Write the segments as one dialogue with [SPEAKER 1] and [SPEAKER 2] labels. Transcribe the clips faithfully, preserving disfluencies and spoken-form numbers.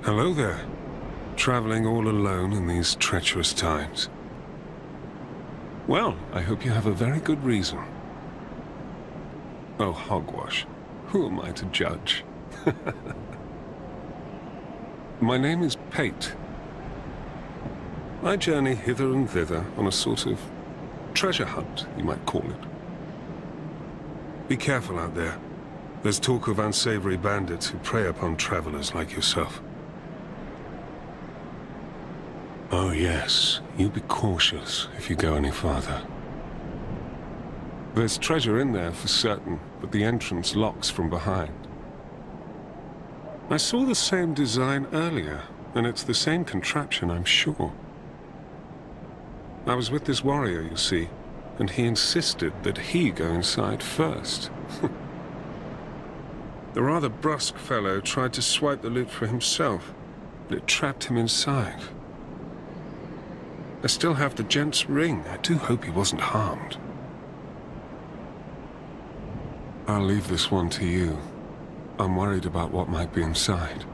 [SPEAKER 1] Hello there. Traveling all alone in these treacherous times. Well, I hope you have a very good reason. Oh, hogwash. Who am I to judge? My name is Pate. I journey hither and thither on a sort of treasure hunt, you might call it. Be careful out there. There's talk of unsavory bandits who prey upon travelers like yourself. Oh yes, you be cautious if you go any farther. There's treasure in there for certain, but the entrance locks from behind. I saw the same design earlier, and it's the same contraption, I'm sure. I was with this warrior, you see, and he insisted that he go inside first. The rather brusque fellow tried to swipe the loot for himself, but it trapped him inside. I still have the gent's ring. I do hope he wasn't harmed. I'll leave this one to you. I'm worried about what might be inside.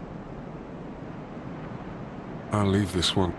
[SPEAKER 1] I'll leave this one.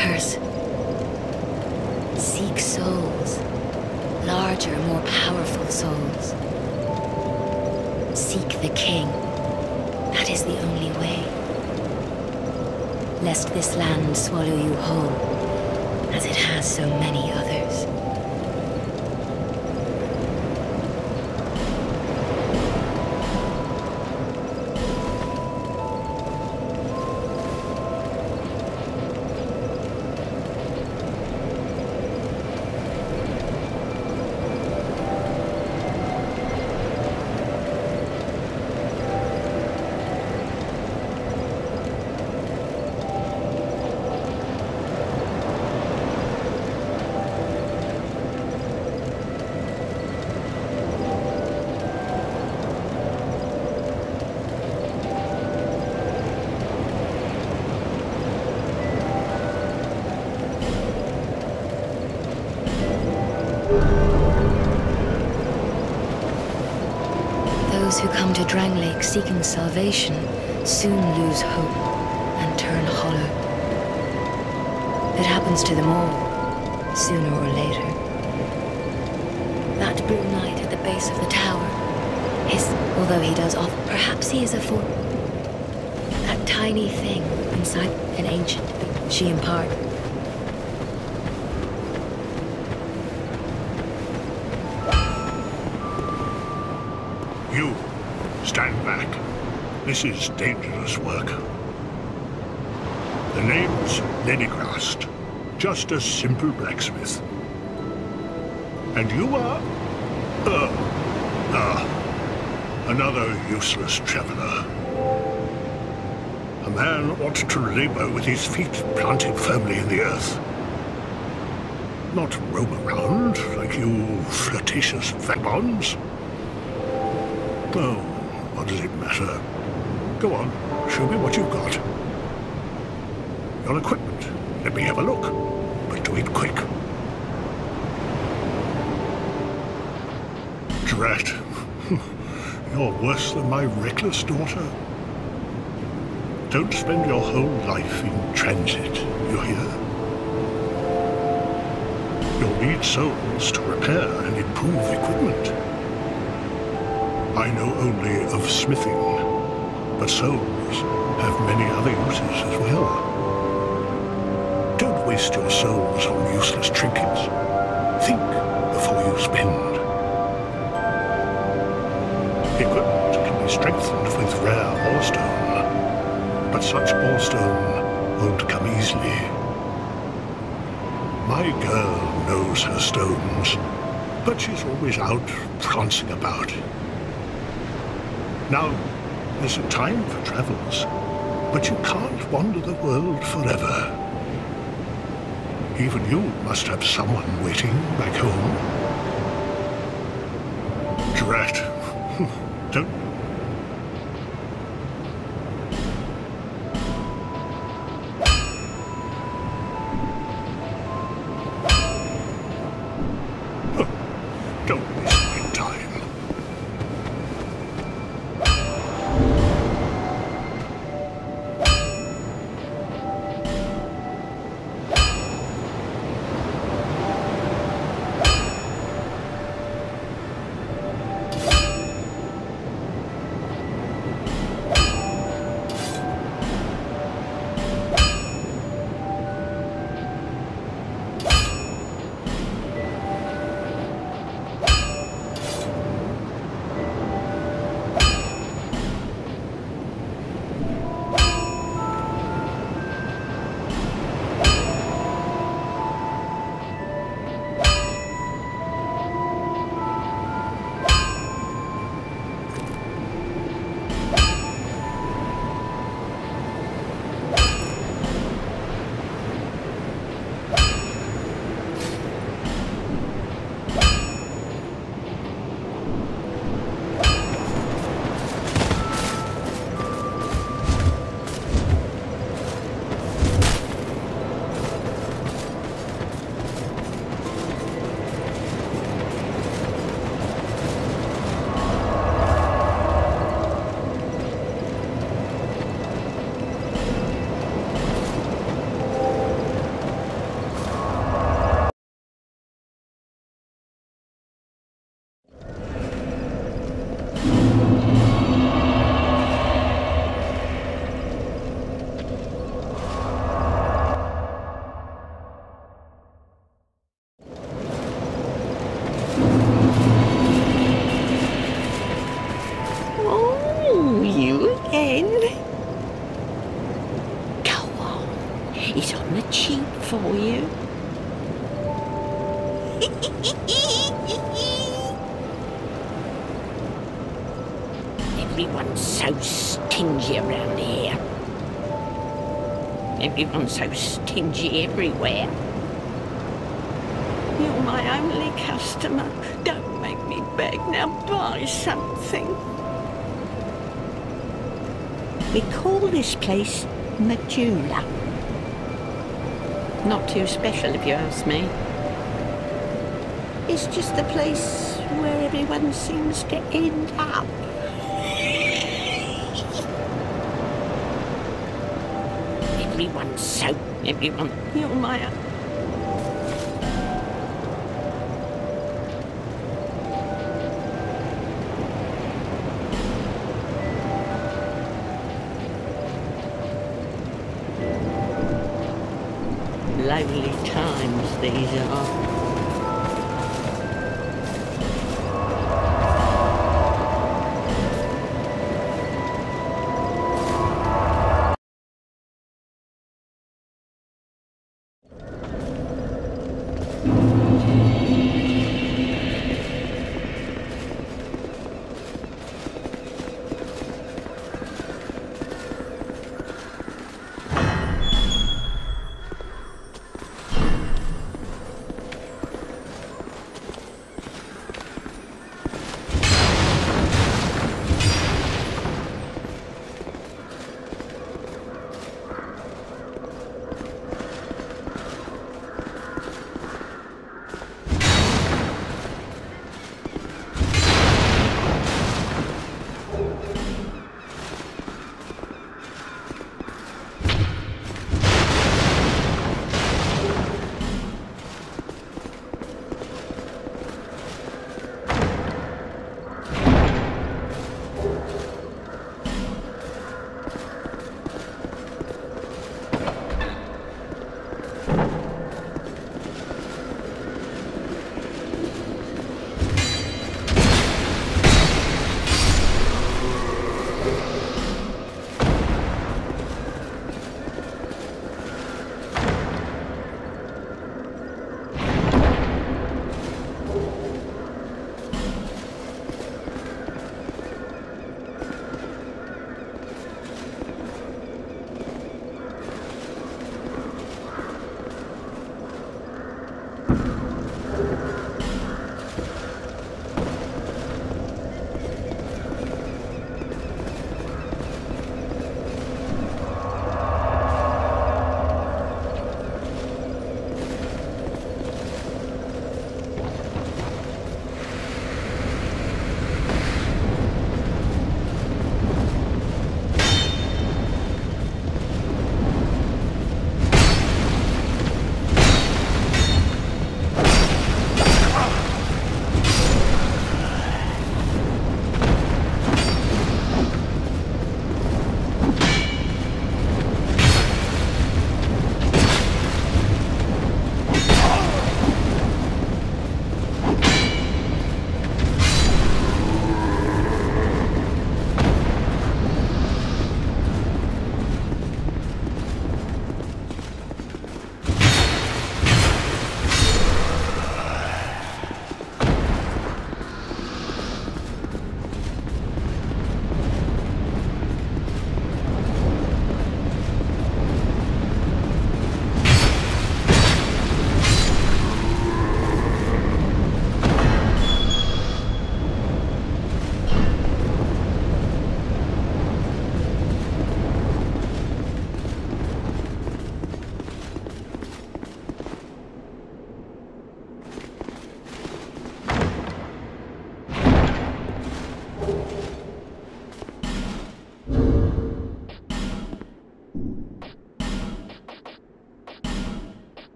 [SPEAKER 2] curse. Seek souls. Larger, more powerful souls. Seek the king. That is the only way. Lest this land swallow you whole, as it has so many others. Those who come to Drangleic seeking salvation soon lose hope and turn hollow. It happens to them all, sooner or later. That blue knight at the base of the tower is, although he does off, perhaps he is a for that tiny thing inside an ancient she impart.
[SPEAKER 3] You, stand back. This is dangerous work. The name's Lenigrast, just a simple blacksmith. And you are? Uh, uh, another useless traveler. A man ought to labor with his feet planted firmly in the earth. Not roam around like you flirtatious vagabonds. Oh, what does it matter? Go on, show me what you've got. Your equipment. Let me have a look. But do it quick. Drat. You're worse than my reckless daughter. Don't spend your whole life in transit, you hear? You'll need souls to repair and improve equipment. I know only of smithing, but souls have many other uses as well. Don't waste your souls on useless trinkets. Think before you spend. Equipment can be strengthened with rare allstone, but such allstone won't come easily. My girl knows her stones, but she's always out prancing about. Now, there's a time for travels, but you can't wander the world forever. Even you must have someone waiting back home. Drat. Don't... Don't waste my time.
[SPEAKER 4] Everyone's so stingy around here. Everyone's so stingy everywhere. You're my only customer. Don't make me beg. Now buy something. We call this place Majula. Not too special if you ask me. It's just the place where everyone seems to end up. Everyone's so... Everyone... You're my... Lonely times these are.